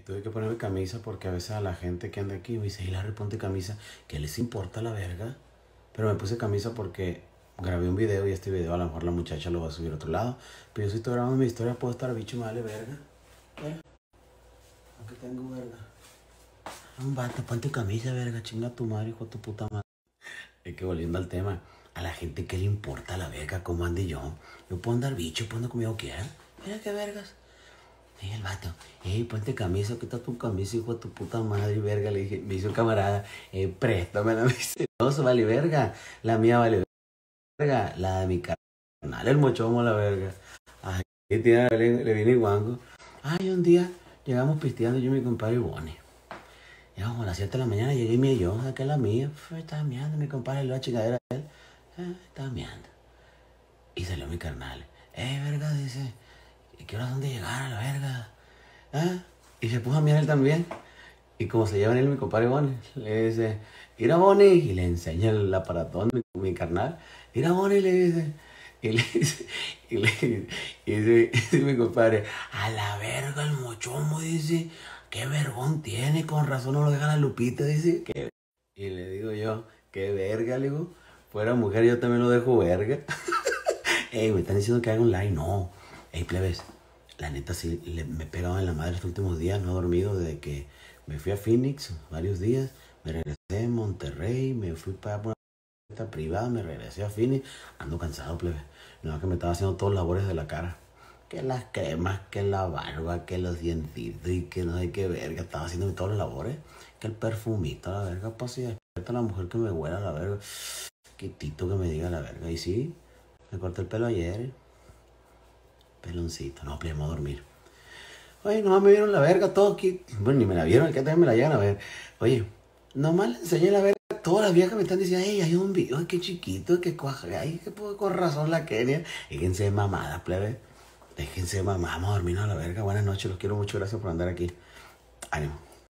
Tuve que ponerme camisa porque a veces a la gente que anda aquí me dice, Larry, ponte camisa. ¿Qué les importa la verga? Pero me puse camisa porque grabé un video y este video a lo mejor la muchacha lo va a subir a otro lado. Pero yo si estoy grabando mi historia puedo estar bicho, me vale verga. Aquí tengo verga. Un vato, ponte camisa, verga, chinga tu madre, hijo de tu puta madre. Es que volviendo al tema, a la gente que le importa la verga, cómo ande yo. Yo puedo andar bicho, puedo andar conmigo quiera. Mira qué vergas. Y el vato, ponte camisa, quita tu camisa, hijo de tu puta madre, verga. Le dije, me dice un camarada, préstamela. Me dice, no, eso vale verga. La mía vale verga. La de mi carnal, el mochomo, la verga. Ay, le viene guango. Ay, un día llegamos pisteando yo y mi compadre Bonnie. Llegamos a las 7 de la mañana, llegué y yo, saqué la mía. Estaba meando, mi compadre, la chingadera de él. Estaba meando. Y salió mi carnal. Verga, dice, ¿y qué horas son de llegar a la verga? Y se puso a mirar él también. Y como se llevan él y mi compadre Bonnie, le dice, mira Bonnie, y le enseña el aparatón, mi carnal. Mira Bonnie, le dice. Y le dice, dice mi compadre, a la verga el mochomo, dice, qué vergón tiene, con razón no lo deja la Lupita, dice. Y le digo yo, qué verga, le digo, fuera mujer yo también lo dejo verga. Me están diciendo que haga un like, no. Plebes, la neta sí me he pegado en la madre estos últimos días, no he dormido desde que me fui a Phoenix varios días, me regresé a Monterrey, me fui para una fiesta privada, me regresé a Phoenix, ando cansado, plebe. No, que me estaba haciendo todos los labores de la cara. Que las cremas, que la barba, que los dientitos y que no sé qué verga. Estaba haciendo todos los labores. Que el perfumito, la verga, pues si despierta la mujer que me huela, la verga. Quitito que me diga la verga. Y sí, me corté el pelo ayer. Peloncito, no, plebe, a dormir. Oye, nomás me vieron la verga todo aquí. Bueno, ni me la vieron, que también me la llegan a ver. Oye, nomás le enseñé la verga. Todas las viejas me están diciendo, hay un video, ay, qué chiquito, qué cuaja, ay, qué con razón la Kenia. Déjense de mamadas, plebe. Déjense de mamadas, vamos a dormirnos a la verga. Buenas noches, los quiero mucho, gracias por andar aquí. Ánimo.